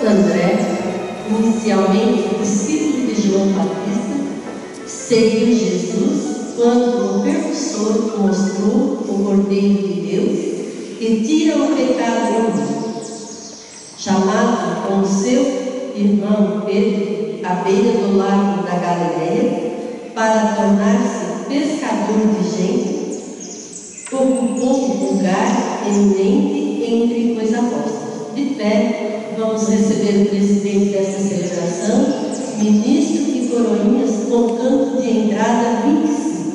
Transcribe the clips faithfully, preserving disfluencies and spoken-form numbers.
André, inicialmente discípulo de João Batista, seguiu Jesus quando o precursor mostrou o Cordeiro de Deus que tira o pecado do mundo. Chamado com seu irmão Pedro à beira do lago da Galileia para tornar-se pescador de gente, ocupou um lugar eminente entre os apóstolos. De pé, vamos receber o presidente desta celebração, ministro de Coroinhas, com canto de entrada vinte e cinco.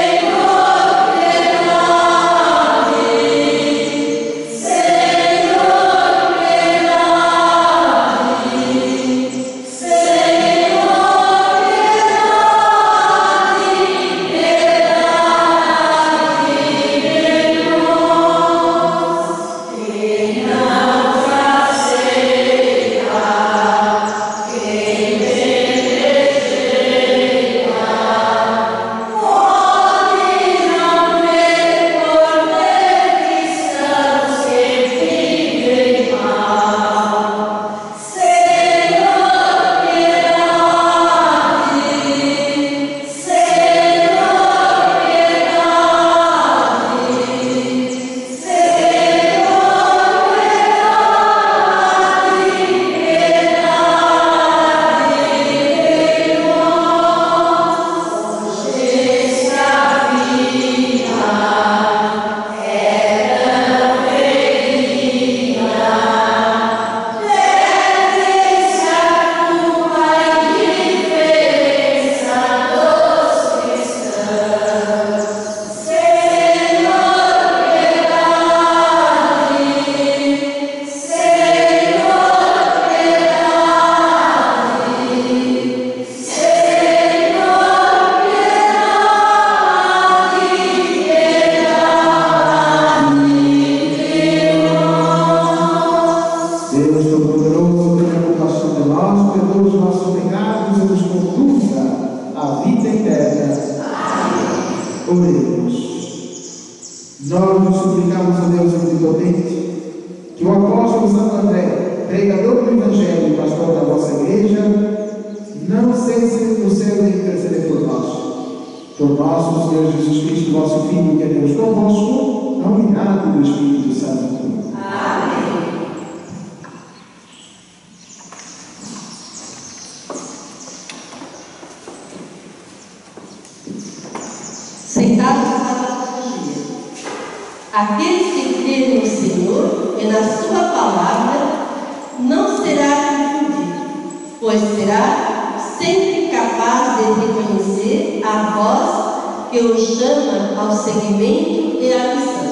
Senhor. potente, que o apóstolo Santo André, pregador do Evangelho e pastor da vossa igreja, não cesse no céu de interceder por nós. Por nosso Senhor Jesus Cristo, vosso Filho, que é Deus convosco, na unidade do Espírito Santo. Amém. Sentados para a liturgia. Aqueles que crêem no Senhor e na sua palavra não será confundido, pois será sempre capaz de reconhecer a voz que o chama ao seguimento e à missão.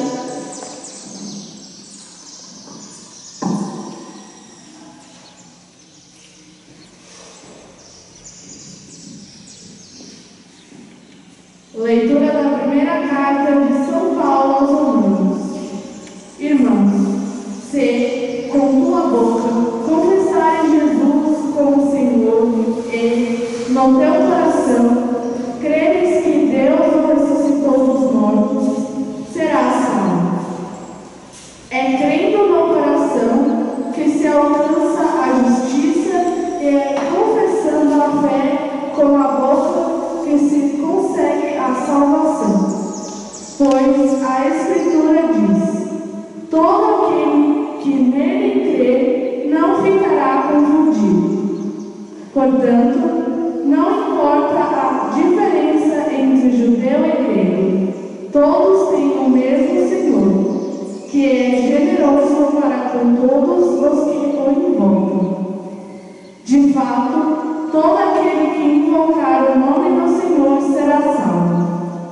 Leitura da primeira carta de São Paulo aos Romanos. Irmãos, se com tua boca confessares Jesus como Senhor e no teu coração creres que Deus o ressuscitou dos mortos, serás salvo. É crendo no coração que se alcança a justiça e é confessando a fé com a boca que se consegue a salvação. Pois a Escritura diz: todo aquele que nele crê não ficará confundido. Portanto, não importa a diferença entre judeu e grego, todos têm o mesmo Senhor, que é generoso para com todos os que o invocam. De fato, todo aquele que invocar o nome do Senhor será salvo.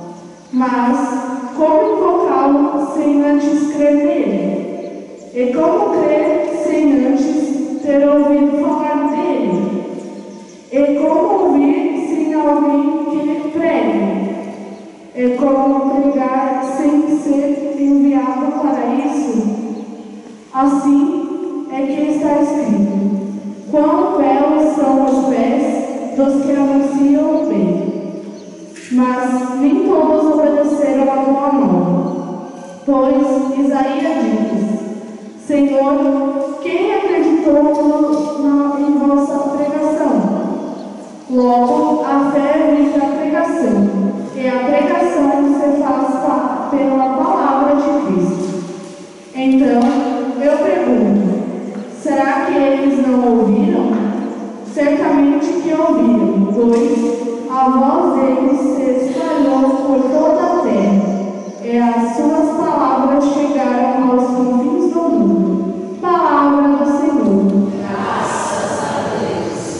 Mas como invocá-lo sem antes crer nele? E como crer sem antes ter ouvido falar dele? E como ouvir sem alguém que pregue? E como pregar sem ser enviado para isso? Assim é que está escrito: quão belos são os pés dos que anunciam o bem. Mas nem todos obedeceram a boa nova. Pois Isaías diz: Senhor, quem acreditou no, no, em vossa pregação? Logo, a fé vem da pregação, e a pregação se faz pela palavra de Cristo. Então, eu pergunto: será que eles não ouviram? Certamente que ouviram, pois a voz deles se espalhou por toda a terra, e as suas palavras chegaram aos confins do mundo. Palavra do Senhor. Graças a Deus.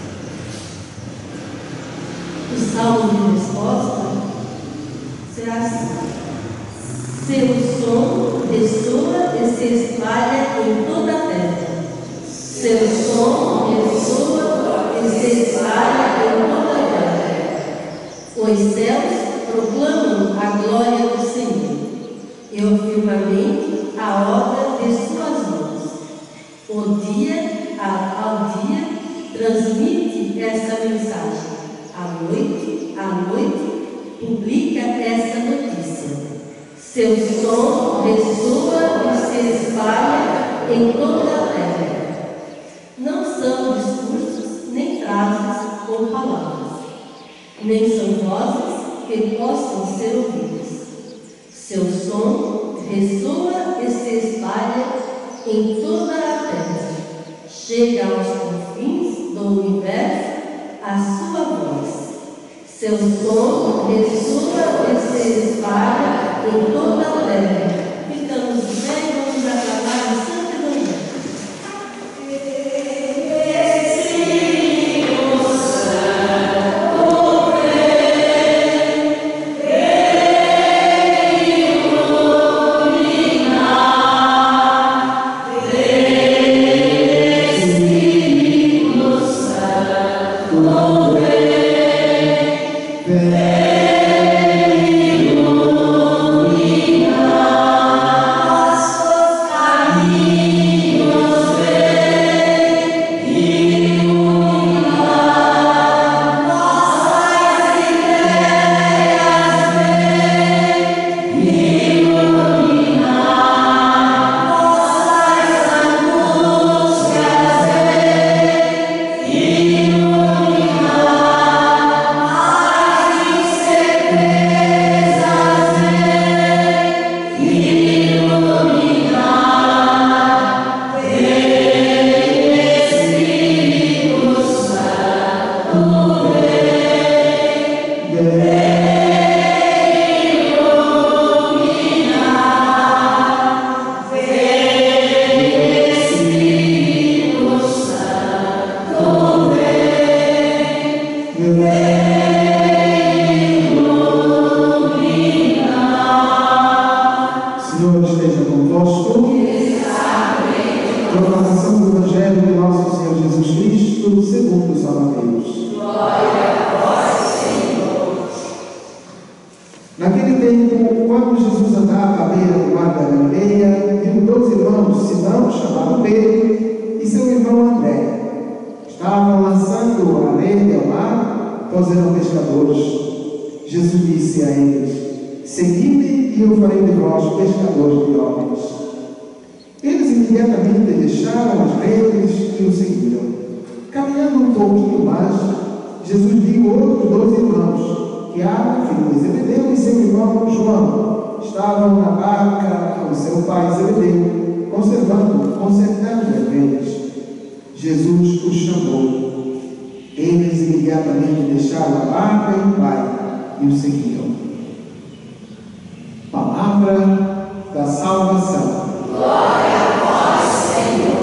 O salmo de resposta será assim: seu som ressoa e se espalha em toda a terra. Seu som ressoa e se espalha em toda a terra. Os céus proclamam a glória do Senhor, e o firmamento a obra de suas mãos. O dia ao dia transmite essa mensagem. À noite, à noite, publica essa notícia. Seu som ressoa e se espalha em toda a terra. Não são discursos nem frases ou palavras, nem são vozes que possam ser ouvidas. Seu som ressoa e se espalha em toda a terra. Chega aos confins do universo a sua voz. Seu som ressoa e se espalha em toda a terra. Ficamos de pé e vamos aclamar o Santo Evangelho. Vem iluminar. vós. Proclamação do Evangelho de nosso Senhor Jesus Cristo, segundo São Mateus. Glória a vós, Senhor. Naquele tempo, quando Jesus andava à beira do mar da Galileia, viu dois irmãos, Simão, chamado Pedro, e seu irmão André. Estavam lançando a rede ao mar, pois eram pescadores. Jesus disse a eles: segui-me e eu farei de vós pescadores de homens. Eles imediatamente deixaram as redes e o seguiram. Caminhando um pouquinho mais, Jesus viu outros dois irmãos, Tiago, filho de Zebedeu, e seu irmão João. Estavam na barca com seu pai Zebedeu, conservando, consertando as redes. Jesus os chamou. Eles imediatamente deixaram a barca e o pai e o seguiram. Palavra da salvação. Glória a vós, Senhor.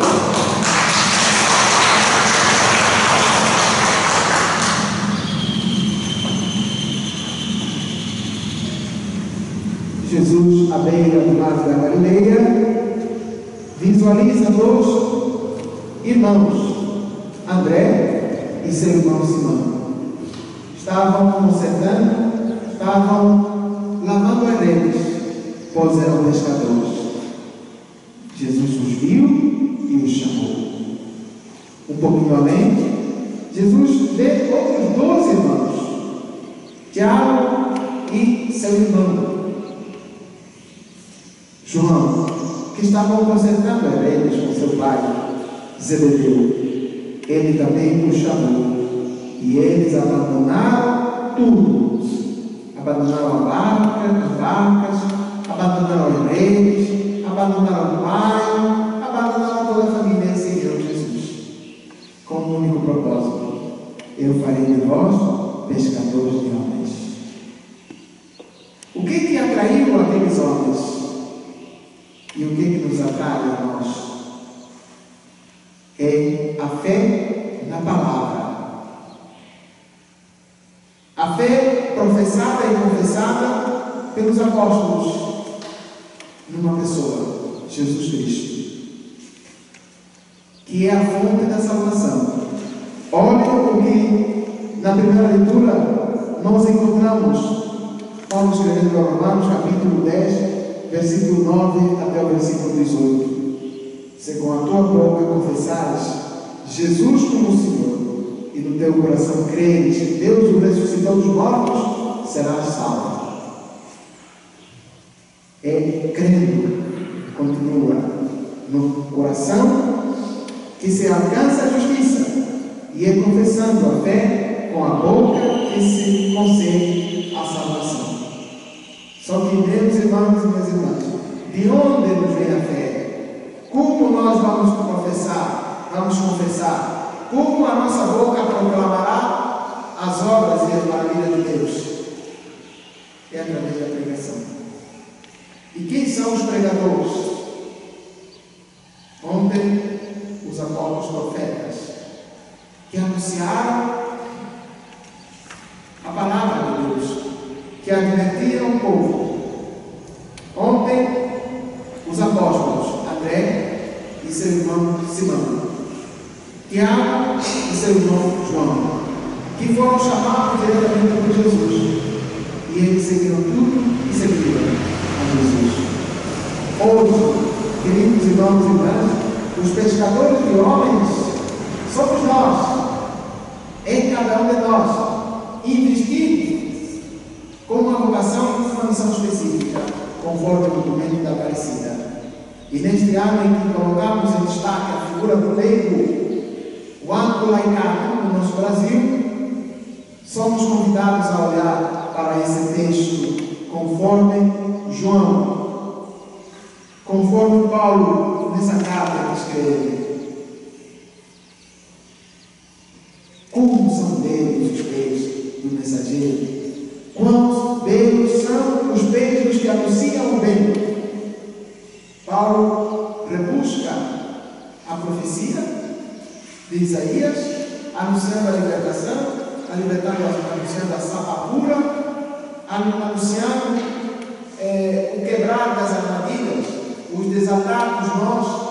Jesus, à beira do mar da Galileia, visualiza dois irmãos, André e seu irmão Simão. Estavam consertando, estavam lavando as redes, pois eram pescadores. Jesus os viu e os chamou. Um pouquinho além, Jesus vê outros dois irmãos, Tiago e seu irmão João, que estavam consertando as redes com seu pai Zebedeu. Ele também os chamou. E eles abandonaram tudo. Abandonaram a barca, as barcas, abandonaram as redes, abandonaram o pai, abandonaram toda a família e seguiram Jesus. Com um único propósito: eu farei de vós pescadores de homens. O que que atraiu aqueles homens? E o que que nos atrai a nós? É a fé na palavra. A fé professada e confessada pelos apóstolos numa pessoa, Jesus Cristo, que é a fonte da salvação. Olhem o que na primeira leitura nós encontramos. Paulo escrevendo aos Romanos, capítulo dez, versículo nove até o versículo dezoito. Se com a tua boca confessares Jesus como Senhor, e no teu coração creres que Deus o ressuscitou dos mortos, serás salvo. É crendo, continua, no coração que se alcança a justiça, e é confessando a fé com a boca que se consegue a salvação. Só que, meus irmãos e minhas irmãs, de onde nos vem a fé? Como nós vamos confessar? Vamos confessar? Como a nossa boca proclamará as obras e as maravilhas de Deus? É através da pregação. E quem são os pregadores? Ontem, os apóstolos profetas, que anunciaram a palavra de Deus, que advertiram o povo. Ontem, os apóstolos André e seu irmão Simão, Tiago e seu irmão João, que foram chamados diretamente por Jesus, e eles seguiram tudo e seguiram a Jesus. Hoje, queridos irmãos e irmãs, os pescadores de homens somos nós, em cada um de nós, investidos com uma vocação e uma missão específica, conforme o documento da Aparecida. E neste ano em que colocamos em destaque a figura do leigo, o ano do laicado no nosso Brasil, somos convidados a olhar para esse texto conforme João, conforme Paulo nessa carta que escreve. Como são belos os pés do mensageiro? Quão belos são os pés que anunciam o bem? Paulo rebusca a profecia de Isaías, anunciando a libertação, a libertação, anunciando a sapa pura, anunciando é, o quebrar das armadilhas, o os desatarmos nós,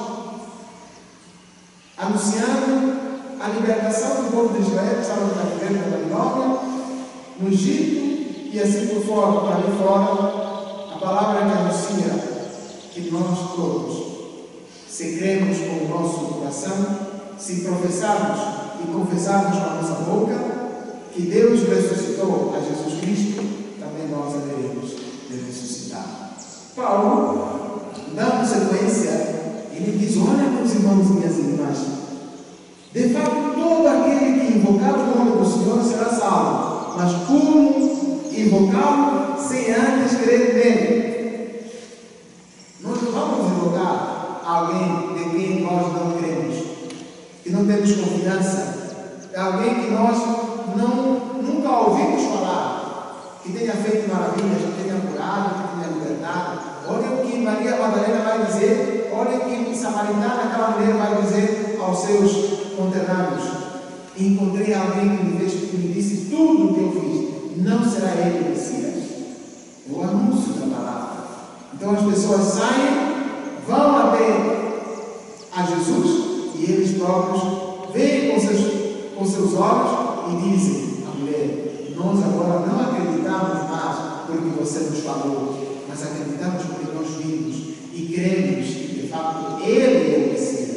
anunciando a libertação do povo de Israel que estava no cativeiro da Babilônia, no Egito e assim por fora, para ali fora, a palavra que anuncia que nós todos, se cremos com o nosso coração, se professarmos e confessarmos com a nossa boca que Deus ressuscitou a Jesus Cristo, também nós haveremos de ressuscitar. Paulo, dando sequência, ele diz: olha, meus irmãos e minhas irmãs, de fato, todo aquele que invocar o nome do Senhor será salvo, mas como invocá-lo sem antes crer nele? Nós não vamos invocar alguém de quem nós não cremos, que não temos confiança, alguém que nós não, nunca ouvimos falar, que tenha feito maravilhas, que tenha curado, que tenha libertado. Olha o que Maria Madalena vai dizer, olha o que Samaritana, aquela mulher, vai dizer aos seus conterrâneos: encontrei alguém que me, fez, que me disse tudo o que eu fiz, não será ele o Messias? O anúncio da palavra. Então as pessoas saem, vão até a Jesus e eles próprios veem com seus, com seus olhos e dizem à mulher: nós agora não acreditamos mais porque você nos falou, mas acreditamos porque nós vimos e cremos que de fato ele é o Messias.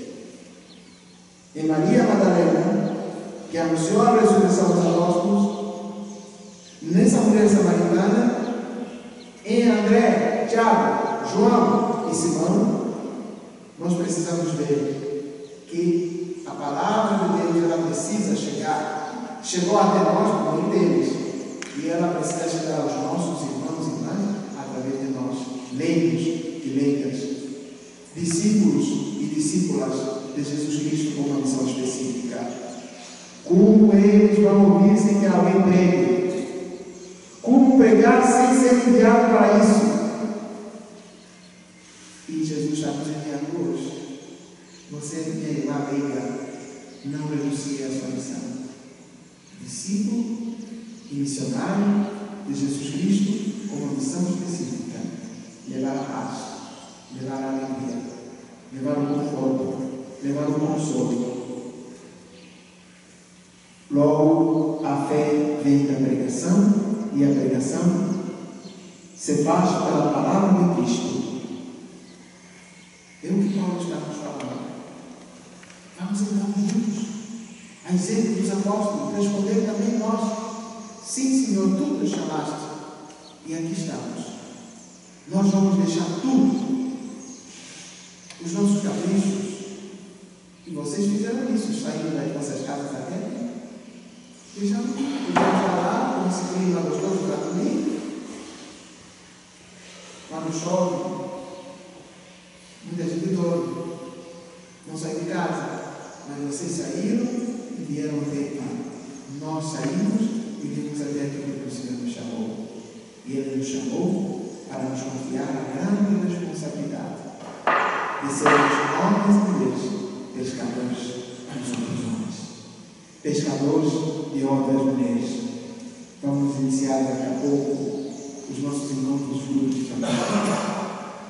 E Maria Madalena, que anunciou a ressurreição dos apóstolos, nessa mulher samaritana, em André, Tiago, João e Simão, nós precisamos ver que a palavra de Deus ela precisa chegar, chegou até nós por meio deles, e ela precisa chegar aos nossos irmãos e irmãs através de nós, leigos e leigas, discípulos e discípulas de Jesus Cristo com uma missão específica. Como eles vão ouvir sem que alguém pregue? Como pregar sem ser enviado para isso? E Jesus está nos enviando hoje. Você, minha irmã leiga, não renuncie à sua missão. Discípulo e missionário de Jesus Cristo com uma missão específica: levar a paz, levar a alegria, levar o conforto, levar o consolo. Logo, a fé vem da pregação, e a pregação se faz pela palavra de Cristo. É o que Paulo está nos falando. Vamos então juntos, a exemplo dos apóstolos, responder também nós: sim, Senhor, tu nos chamaste, e aqui estamos. Nós vamos deixar tudo, os nossos caprichos, e vocês fizeram isso, saindo das vossas casas até. Deixaram tudo. Podemos falar, como esse clima gostoso para comer. Quando chove, muita gente dorme, não sai de casa, mas vocês saíram e vieram até aqui. Nós saímos e vimos até aqui porque o Senhor nos chamou. E Ele nos chamou para nos confiar a grande responsabilidade de sermos homens e mulheres pescadores dos outros homens, pescadores de outras mulheres. Vamos iniciar daqui a pouco os nossos encontros juntos de família.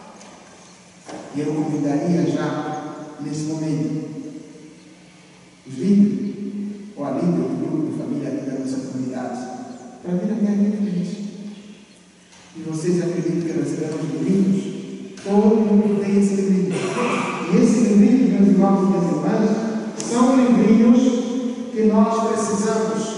E eu convidaria já, nesse momento, os líderes, ou a líder do grupo de família aqui da nossa comunidade, para vir até aqui com a gente. E vocês acreditam que receberam os livrinhos? Todo mundo tem esse livrinho. E esses livrinhos, meus irmãos e minhas irmãs, são livrinhos que nós precisamos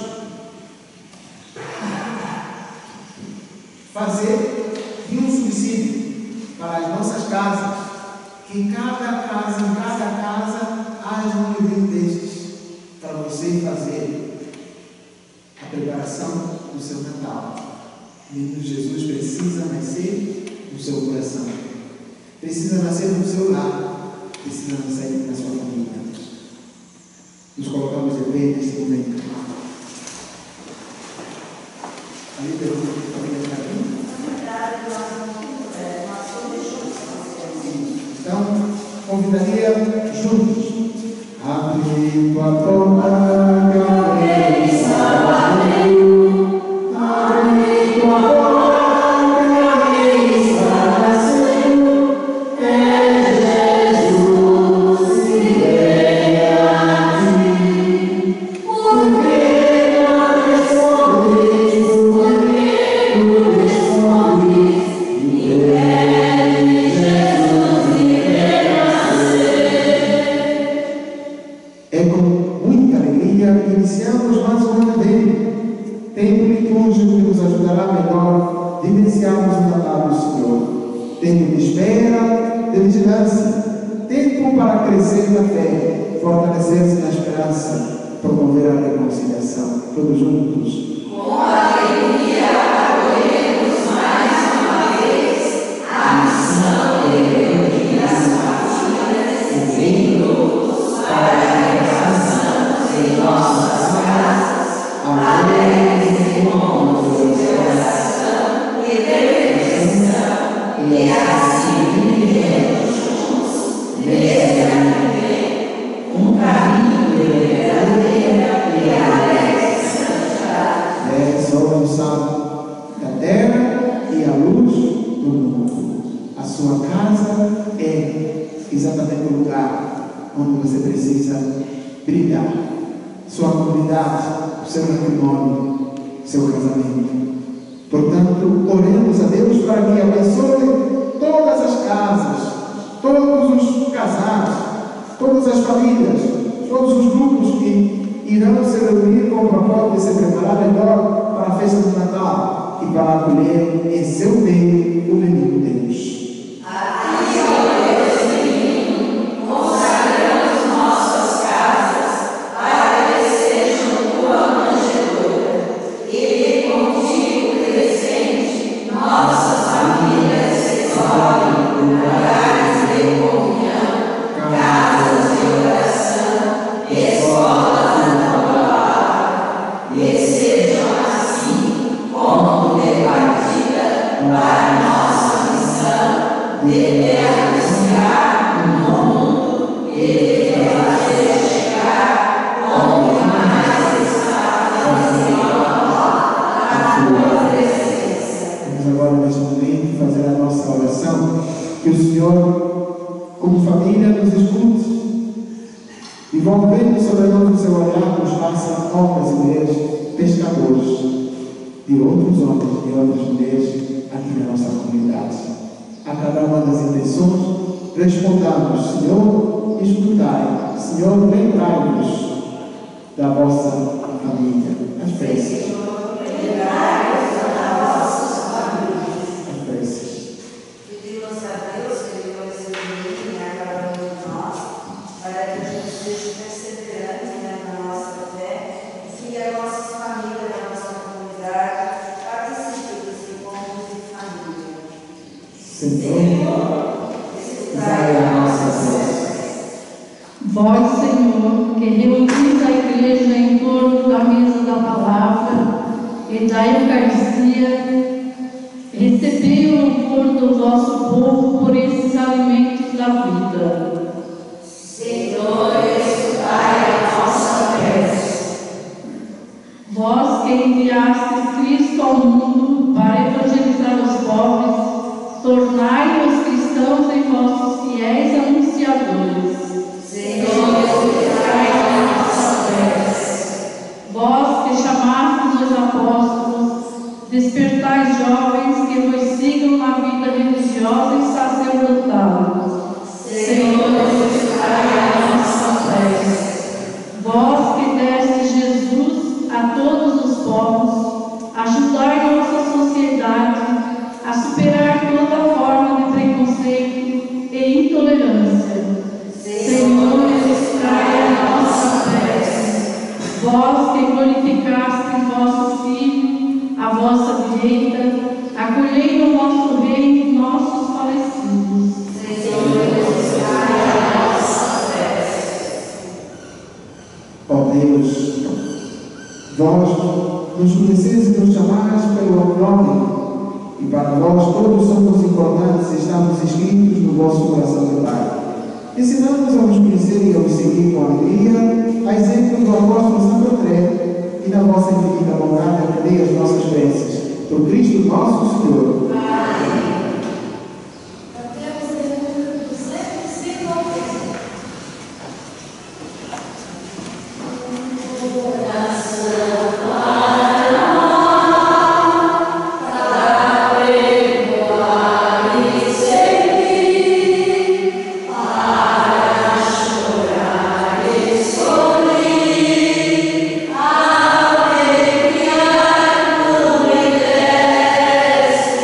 fazer de um subsídio para as nossas casas, que em cada casa, em cada casa, haja um livrinho destes para você fazer a preparação do seu Natal. O menino Jesus precisa nascer no seu coração, precisa nascer no seu lar, precisa nascer na sua família. Nos colocamos de pé nesse momento. Ali pelo grupo de família está aqui. Então, convidaria juntos. Abre tua boca, cabeça, abre tua boca, cabeça, vivenciarmos o Natal do Senhor. Tempo de espera, de vigilância, tempo para crescer na fé, fortalecer-se na esperança, promover a reconciliação. Todos juntos. Com alegria, acolhemos mais uma vez a missão de reunir as famílias em grupos para que façamos em nossas casas alegres encontros de oração e reflexão, e assim vivemos juntos nesse ano que vem um caminho de verdadeira e alegre santidade. É, somos o sal da terra e a luz do mundo. A sua casa é exatamente o lugar onde você precisa brilhar. Sua comunidade, o seu matrimônio, seu casamento. Portanto, oremos a Deus para que abençoe todas as casas, todos os casados, todas as famílias, todos os grupos que irão se reunir com o propósito de se preparar melhor para a festa do Natal e para acolher em seu meio o menino Deus. Que o Senhor, como família, nos escute e, volvendo sobre nós o seu olhar, nos faça homens e mulheres pescadores de outros homens e outras mulheres aqui na nossa comunidade. A cada uma das intenções, respondamos: Senhor, escutai, Senhor, lembrai-nos da vossa família, as preces. Vós, Senhor, que reunis a igreja em torno da mesa da palavra e da Eucaristia, recebei o louvor do vosso povo por esses alimentos da vida. Senhor, escutai a nossa prece. Vós que enviastes Cristo ao mundo para evangelizar os pobres, tornai os cristãos em vossos fiéis anunciadores. Senhor, escutai a nossa prece. Vós que chamastes os apóstolos, despertai jovens que vos sigam na vida religiosa e sacerdotal. Senhor, escutai a nossa prece. Vós que deste Jesus a todos os povos, ajudai nossa sociedade a superar toda forma de preconceito e intolerância. Senhor, escutai a nossa prece. Vós que glorificastes vosso Filho, à vossa direita, acolhei no vosso reino nossos falecidos. Senhor, escutai a nossa prece. Ó Deus, vós nos conheceis e nos chamais pelo nome, e para vós todos somos importantes e estamos inscritos no vosso coração de Pai. Ensinamos a vos conhecer e a vos seguir com alegria, a exemplo do apóstolo Santo André, e na vossa infinita bondade atendei as nossas preces. Por Cristo nosso Senhor. Amém. Alegria,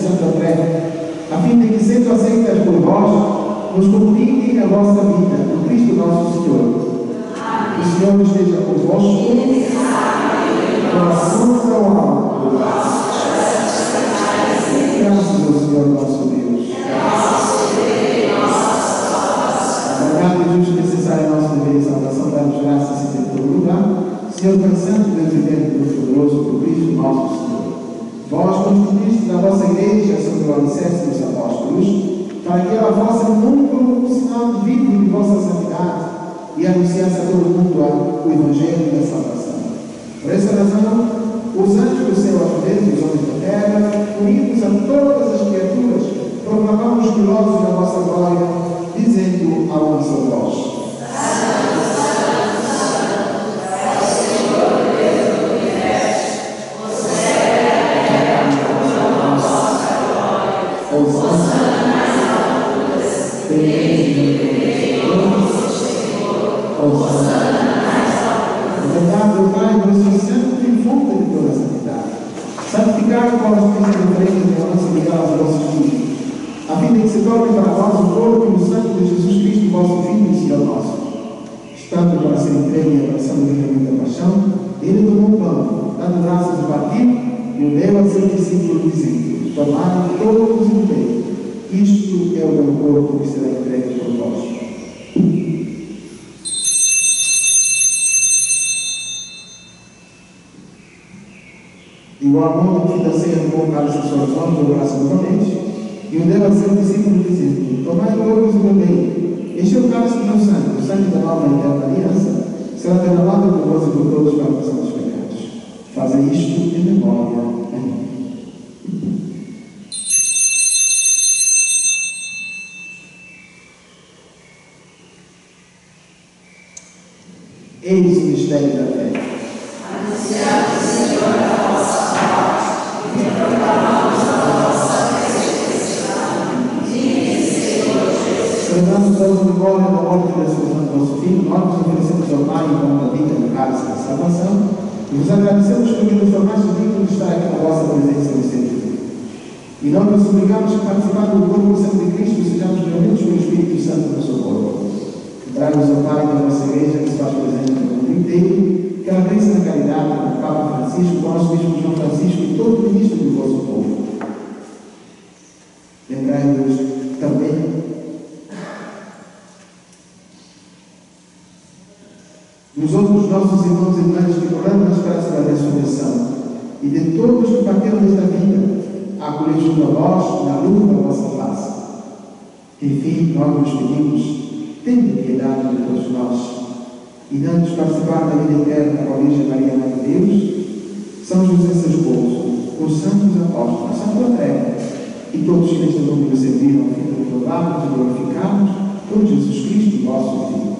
Santo André, a fim de que, sendo aceitas por vós, nos comuniquem a vossa vida, no Cristo nosso Senhor. O Senhor esteja convosco, coração ao alto. Graças ao Senhor nosso Deus. Obrigado e justo necessário nosso dever e salvação, dá-nos graças em todo lugar. Senhor Pai Santo, Deus vivente, Deus poderoso, por Cristo nosso Senhor. Vós constituíste da vossa igreja sobre o alicerce dos apóstolos, para que ela vossa número um sinal de vida de vossa santidade e anunciasse a todo mundo o Evangelho da salvação. Por essa razão, os anjos do céu aos vezes, os homens da terra, unidos a todas as criaturas, proclamamos gloriosos da vossa glória, dizendo a uma só voz. Santificado com as minhas referências de nossa ligada aos vossos filhos, a fim de que se torne para vós o corpo e o sangue de Jesus Cristo, vosso Filho e Senhor nosso. Estando para ser entregue e abraçando livremente a paixão, ele tomou o pão, dando graças ao partido, e o deu a seus discípulos, dizendo: tomai todos e bebei, isto é o meu corpo que será entregue por vós. Igual modo, que da ceia tomou o cálice de suas mãos, deu graça novamente, e o deu a seus discípulos, dizendo: tomai todos e bebei, este é o cálice do meu sangue, o sangue da nova e eterna aliança, será derramado por vós e por todos para a remissão dos pecados. Fazem isto em memória a mim. Eis o mistério da fé. Anunciado, Senhor, a vossa morte, e proclamamos a vossa ressurreição. Dize, Senhor Jesus. Celebramos a memória da morte e da ressurreição do nosso Filho, nós nos oferecemos ao Pai em nome da vida no cálice da salvação, e vos agradecemos porque nos tornaste dignos de estar aqui na vossa presença neste dia. E nós nos obrigamos a participar do corpo e sangue de Cristo, sejamos reunidos pelo Espírito Santo no seu corpo. Traga-nos ao Pai da nossa igreja, que se faz presente no mundo inteiro, que ela cresça na caridade com o Papa Francisco, com o nosso Bispo João Francisco e todo o ministro do vosso povo. Lembrai-nos também dos outros nossos irmãos e irmãs que morando na esperança da ressurreição e de todos que partiram desta vida, a acolher junto a vós na luz da vossa face. Enfim, nós nos pedimos, tendo piedade de todos nós, e dando-nos participar da vida eterna com a Virgem Maria, Mãe de Deus, São José seu esposo, os santos apóstolos, Santo André, e todos que neste mundo nos serviram, ficam louvados e glorificados por Jesus Cristo, vosso Filho.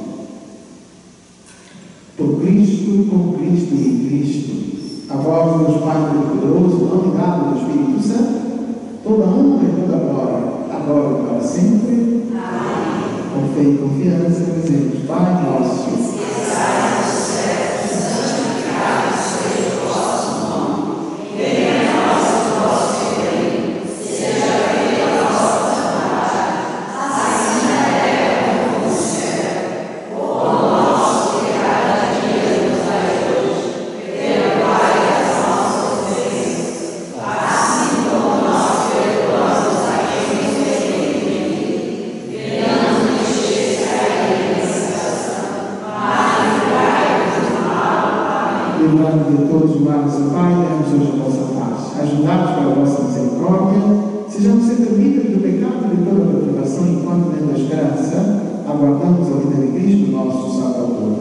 Por Cristo, com Cristo e em Cristo, a vós, Deus Pai Todo-Poderoso, não ligado do Espírito Santo, toda honra e toda glória, agora e para sempre. Amém. Com fé e confiança, dizemos: Pai nosso, que estais nos céus, santificado seja o vosso nome. Venha a nós o vosso reino. Seja feita a vossa vontade, assim na terra como no céu. O pão nosso de cada dia nos dai hoje. Perdoai as nossas ofensas, assim como nós perdoamos a quem nos tem ofendido. Venhamos livrai-nos de todos os males, o Pai, dai-nos hoje a vossa paz. Ajudai-nos para a vossa misericórdia, sejamos sempre livres do pecado e de toda a perturbação, enquanto, dentro da esperança, aguardamos a vida de Cristo, nosso Salvador.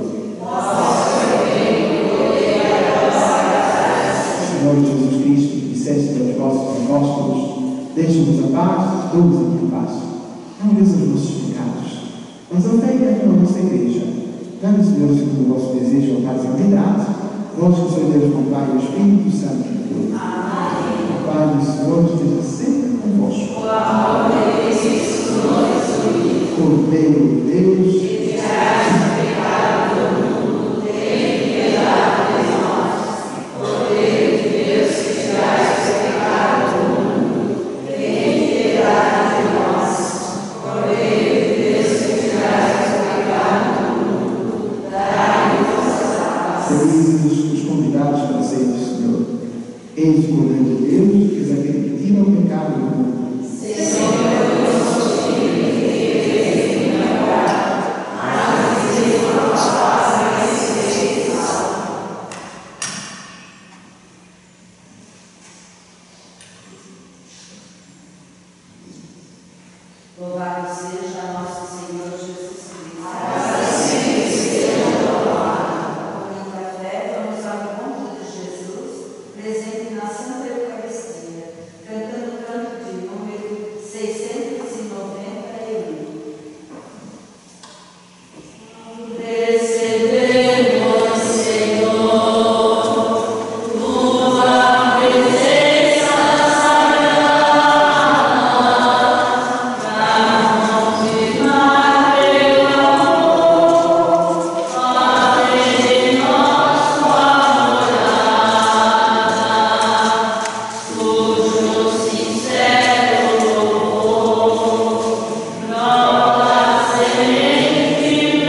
Senhor Jesus Cristo, que disseste aos vossos apóstolos: deixa-nos a paz, dou-vos a minha paz. Não olheis os nossos pecados, mas a fé e a nossa igreja. Dá-nos, Senhor, segundo o vosso desejo, a paz e a unidade, vós que sois Deus com o Pai e o Espírito Santo de Deus. Amém. O Pai do Senhor esteja sempre convosco. O amor de Cristo nos une. Cordeiro de Deus, que tirais o pecado do mundo, tem piedade de nós. Cordeiro de Deus, que tirais o pecado do mundo, tem santificados para sempre, Senhor. Eis o Cordeiro de Deus, que és aquele que tira o pecado do mundo. Louvado seja nosso Senhor Jesus Cristo. Assim seja louvado. Com muita fé, vamos ao encontro de Jesus, presente na Santa Eucaristia, cantando o canto de número seiscentos e noventa e um. Recebemos, Senhor, tua presença sagrada, para confirmar teu amor, fazer em nós tua morada, cujo sincero louvor, nova semente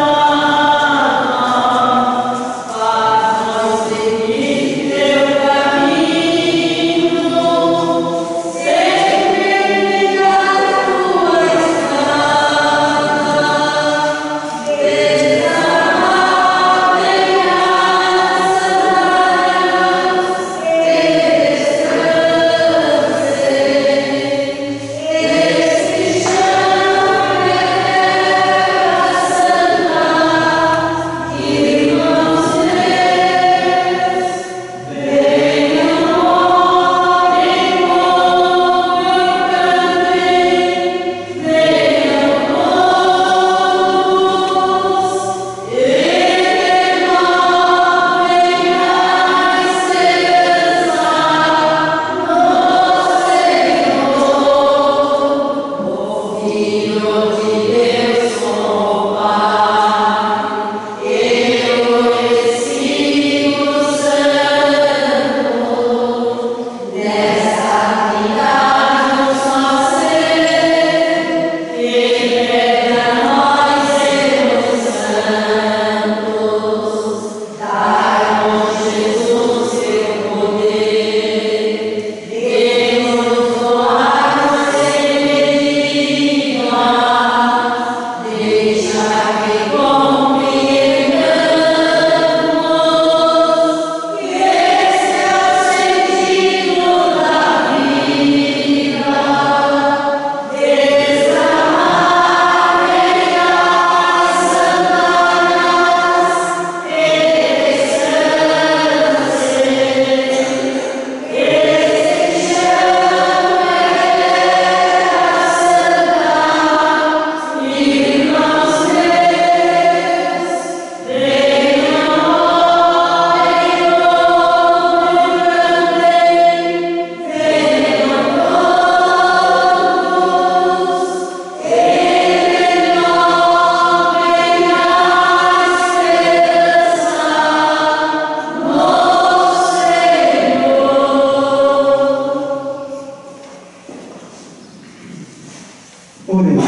Oremos.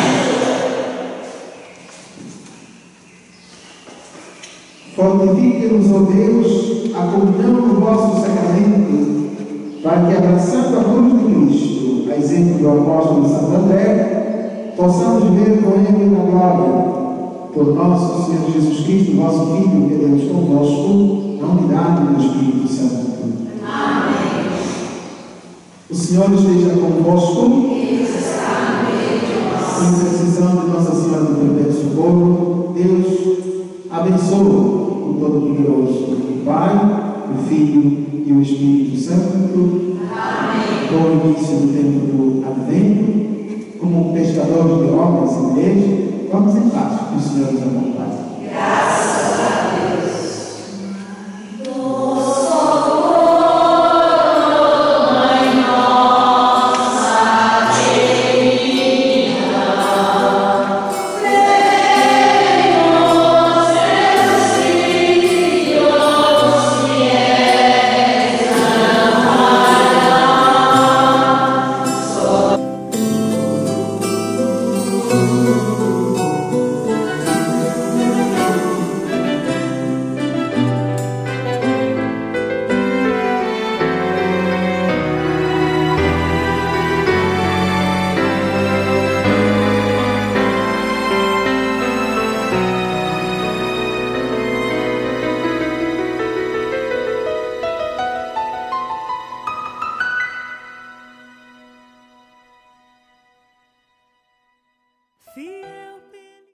Fortifique-nos, ó Deus, a comunhão do vosso sacramento, para que, abraçando a cruz de Cristo, a exemplo do apóstolo Santo André, possamos viver com ele na glória. Por nosso Senhor Jesus Cristo, vosso Filho, que é Deus convosco, na unidade do Espírito Santo. Amém. O Senhor esteja convosco. Por intercessão de Nossa Senhora do Perpétuo Socorro, Deus abençoe o Todo-Poderoso, o Pai, o Filho e o Espírito Santo. Amém. Com o início do tempo do Advento, como pescadores de obras e igreja, vamos em paz, que o Senhor nos acompanhe. Graças a